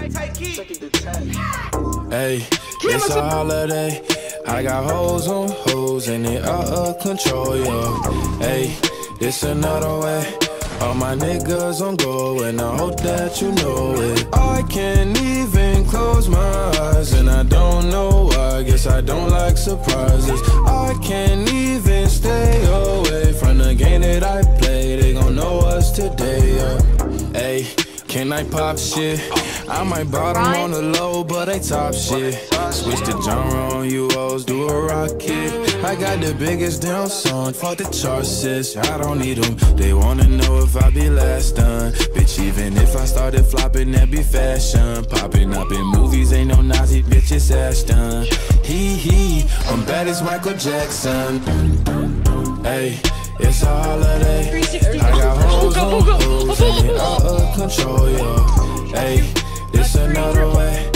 Hey, it's a holiday. I got hoes on hoes and they out of control, yo. Hey, it's another way. All my niggas on go and I hope that you know it. I can't even close my eyes and I don't know why. Guess I don't like surprises. I can't even stay away from the game that I play. They gon' know us today, yeah. Hey, can I pop shit? I might bottom on the low, but they top shit. Switch the genre on you hoes, do a rocket. I got the biggest damn song, fuck the charts, sis. I don't need them, they wanna know if I be last done. Bitch, even if I started flopping, that be fashion. Popping up in movies, ain't no Nazi, bitch, it's Ashton. Hee, I'm bad as Michael Jackson. Hey, it's a holiday. I got hoes on hoes, and they out of control, yo. Hey, it's another way.